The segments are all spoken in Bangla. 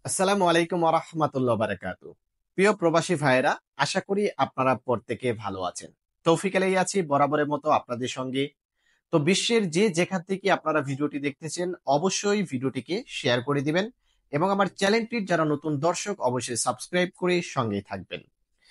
আসসালামু আলাইকুম ওয়া রাহমাতুল্লাহি ওয়া বারাকাতুহু। প্রিয় প্রবাসী ভাইয়েরা, আশা করি আপনারা প্রত্যেকে ভালো আছেন। তৌফিক আলাই আছি বরাবরের মতো আপনাদের সঙ্গে। তো বিশ্বের যে যেখান থেকে আপনারা ভিডিওটি দেখতেছেন, অবশ্যই ভিডিওটিকে শেয়ার করে দিবেন এবং আমার চ্যানেলটির যারা নতুন দর্শক অবশ্যই সাবস্ক্রাইব করে সঙ্গেই থাকবেন।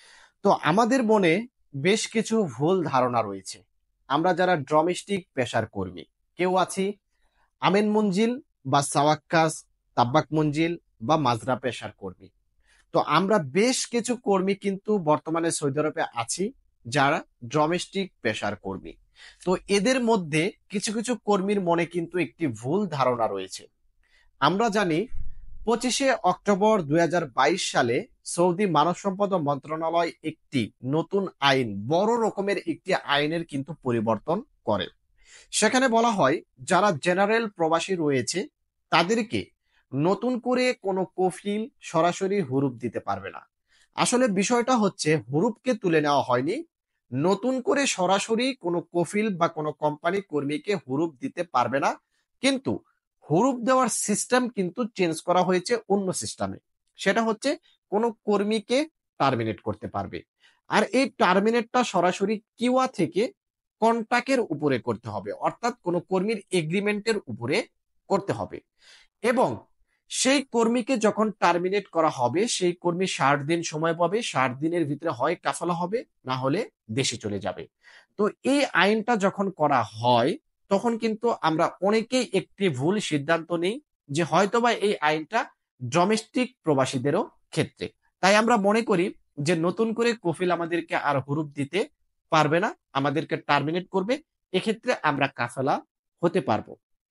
তো আমাদের মনে বেশ কিছু ভুল ধারণা রয়েছে। আমরা যারা ডোমেস্টিক পেশার কর্মী, কেউ আছি আমেন মঞ্জিল বা সাওয়াক্কাস, তাব্বাক মঞ্জিল বা মাজরা পেশার কর্মী। তো আমরা বেশ কিছু কর্মী কিন্তু বর্তমানে সৌদি আরবে আছি যারা ডোমেস্টিক পেশার কর্মী। তো এদের মধ্যে কিছু কিছু কর্মীর মনে কিন্তু একটি ভুল ধারণা রয়েছে। আমরা জানি 25শে অক্টোবর 2022 সালে সৌদি মানব সম্পদ মন্ত্রণালয় একটি নতুন আইন, বড় রকমের একটি আইনের কিন্তু পরিবর্তন করে। সেখানে বলা হয় যারা জেনারেল প্রবাসী রয়েছে তাদেরকে নতুন করে কোনো কফিল সরাসরি হুরুপ দিতে পারবে না। আসলে বিষয়টা হচ্ছে হুরুপকে তুলে নেওয়া হয়নি, নতুন করে সরাসরি কোনো কফিল বা কোনো কোম্পানি কর্মীকে হুরুপ দিতে পারবে না, কিন্তু হুরুপ দেওয়ার সিস্টেম কিন্তু চেঞ্জ করা হয়েছে অন্য সিস্টেমে। সেটা হচ্ছে কোনো কর্মীকে টার্মিনেট করতে পারবে, আর এই টার্মিনেটটা সরাসরি কিওয়া থেকে কন্ট্রাক্টের উপরে করতে হবে, অর্থাৎ কোনো কর্মীর এগ্রিমেন্টের উপরে করতে হবে। এবং সেই কর্মীকে যখন টার্মিনেট করা হবে সেই কর্মী 60 দিন সময় পাবে, 60 দিনের ভিতরে হয় কাফালা হবে, না হলে দেশে চলে যাবে। তো এই আইনটা যখন করা হয় তখন কিন্তু আমরা অনেকেই একটি ভুল সিদ্ধান্ত নিই যে হয়তোবা এই আইনটা ডোমেস্টিক প্রবাসীদেরও ক্ষেত্রে। তাই আমরা মনে করি যে নতুন করে কফিল আমাদেরকে আর হুরুপ দিতে পারবে না, আমাদেরকে টার্মিনেট করবে, এক্ষেত্রে আমরা কাফেলা হতে পারবো।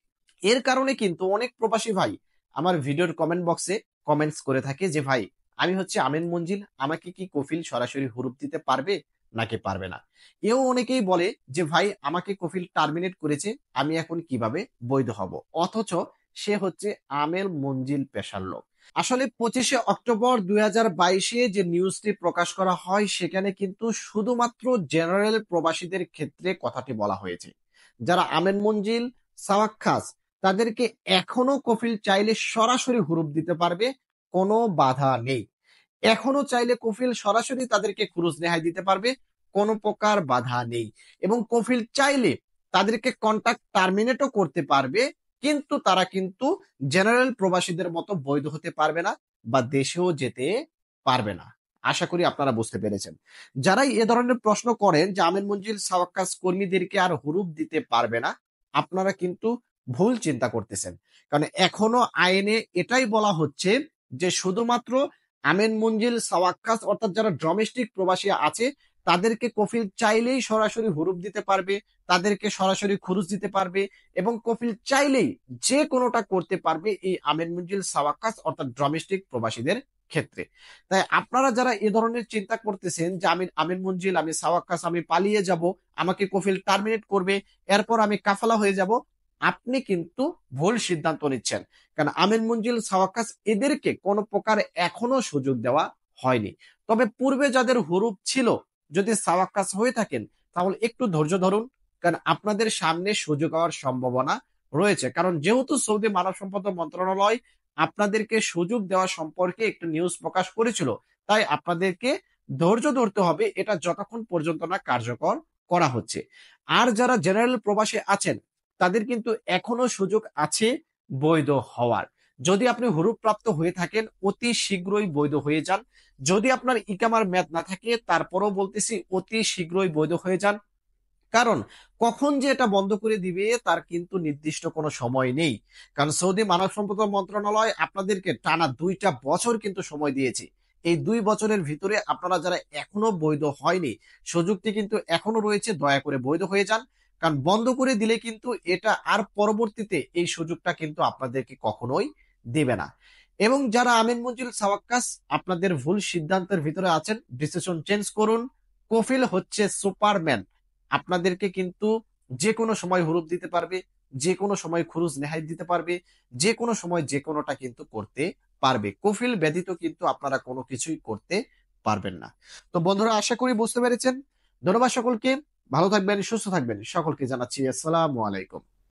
এর কারণে কিন্তু অনেক প্রবাসী ভাই আমার ভিডিওর কমেন্ট বক্সে কমেন্টস করে থাকে যে ভাই, আমি হচ্ছে আমিন মঞ্জিল, আমাকে কি কফিল সরাসরি হুরুপ দিতে পারবে নাকি পারবে না। এও অনেকেই বলে যে ভাই আমাকে কফিল টার্মিনেট করেছে, আমি এখন কিভাবে বৈধ হব, অথচ সে হচ্ছে আমেল মঞ্জিল পেশার লোক। আসলে 25শে অক্টোবর 2022 যে নিউজটি প্রকাশ করা হয় সেখানে কিন্তু শুধুমাত্র জেনারেল প্রবাসীদের ক্ষেত্রে কথাটি বলা হয়েছে। যারা আমেন মঞ্জিল, সাওয়াক্কাস, তাদেরকে এখনো কফিল চাইলে সরাসরি হুরুপ দিতে পারবে, কোনো বাধা নেই। এখনো চাইলে কফিল সরাসরি তাদেরকে খুরুজ নেহাই দিতে পারবে, কোনো প্রকার বাধা নেই। এবং কফিল চাইলে তাদেরকে কন্ট্রাক্ট টার্মিনেটও করতে পারবে, কিন্তু তারা কিন্তু জেনারেল প্রবাসীদের মতো বৈধ হতে পারবে না বা দেশেও যেতে পারবে না। আশা করি আপনারা বুঝতে পেরেছেন। যারাই এ ধরনের প্রশ্ন করেন যে আমিন মঞ্জিল সাওয়াক্কাস কর্মীদেরকে আর হুরুপ দিতে পারবে না, আপনারা কিন্তু ভুল চিন্তা করতেছেন। কারণ এখনো আইনে এটাই বলা হচ্ছে যে শুধুমাত্র আমিন মঞ্জিল সাওয়াক্কাস অর্থাৎ যারা ডোমেস্টিক প্রবাসী আছে তাদেরকে কফিল চাইলেই সরাসরি হুরুপ দিতে পারবে, তাদেরকে সরাসরি খুরুজ দিতে পারবে, এবং কফিল চাইলেই যে কোনোটা করতে পারবে এই আমিন মঞ্জিল সাওয়াক্কাস অর্থাৎ ডোমেস্টিক প্রবাসীদের ক্ষেত্রে। তাই আপনারা যারা এ ধরনের চিন্তা করতেছেন যে আমি আমিন মঞ্জিল, আমি সাওয়াক্কাস, আমি পালিয়ে যাব, আমাকে কফিল টার্মিনেট করবে, এরপর আমি কাফালা হয়ে যাব, আপনি কিন্তু ভুল সিদ্ধান্ত নিচ্ছেন। কারণ আমিন মঞ্জিল, সাওয়াক্কাস এদেরকে কোনো প্রকার এখনো সুযোগ দেওয়া হয়নি। তবে পূর্বে যাদের হুরুপ ছিল, যদি সাওয়াক্কাস হয়ে থাকেন তাহলে একটু ধৈর্য ধরুন, কারণ আপনাদের সামনে সুযোগ হওয়ার সম্ভাবনা রয়েছে। কারণ যেহেতু সৌদি মানব সম্পদ মন্ত্রণালয় আপনাদেরকে সুযোগ দেওয়া সম্পর্কে একটু নিউজ প্রকাশ করেছিল, তাই আপনাদেরকে ধৈর্য ধরতে হবে, এটা যতক্ষণ পর্যন্ত না কার্যকর করা হচ্ছে। আর যারা জেনারেল প্রবাসী আছেন তাদের কিন্তু এখনো সুযোগ আছে বৈধ হওয়ার। যদি আপনি হুরুপ প্রাপ্ত হয়ে থাকেন অতি শীঘ্রই বৈধ হয়ে যান। যদি আপনার ইকামার মেয়াদ না থাকে তারপরও বলতেছি অতি শীঘ্রই বৈধ হয়ে যান। কারণ কখন যে এটা বন্ধ করে দিবে তার কিন্তু নির্দিষ্ট কোনো সময় নেই। কারণ সৌদি মানব সম্পদ মন্ত্রণালয় আপনাদেরকে টানা 2টা বছর কিন্তু সময় দিয়েছে। এই 2 বছরের ভিতরে আপনারা যারা এখনো বৈধ হয়নি, সুযোগটি কিন্তু এখনো রয়েছে, দয়া করে বৈধ হয়ে যান। কারণ বন্ধ করে দিলে কিন্তু এটা আর পরবর্তীতে এই সুযোগটা কিন্তু আপনাদেরকে কখনোই দেবে না। এবং যারা আমিন মঞ্জিল সাওয়াক্কাস আপনাদের ভুল সিদ্ধান্তের ভিতরে আছেন, ডিসিশন চেঞ্জ করুন। কফিল হচ্ছে সুপারম্যান, আপনাদেরকে কিন্তু যে কোনো সময় হুরুপ দিতে পারবে, যে কোনো সময় খুরুজ নেহাই দিতে পারবে, যে কোনো সময় যে কোনোটা কিন্তু করতে পারবে। কফিল ব্যতীত কিন্তু আপনারা কোনো কিছুই করতে পারবেন না। তো বন্ধুরা, আশা করি বুঝতে পেরেছেন। ধন্যবাদ সকলকে, ভালো থাকবেন, সুস্থ থাকবেন, সকলকে জানাচ্ছি আসসালামু আলাইকুম।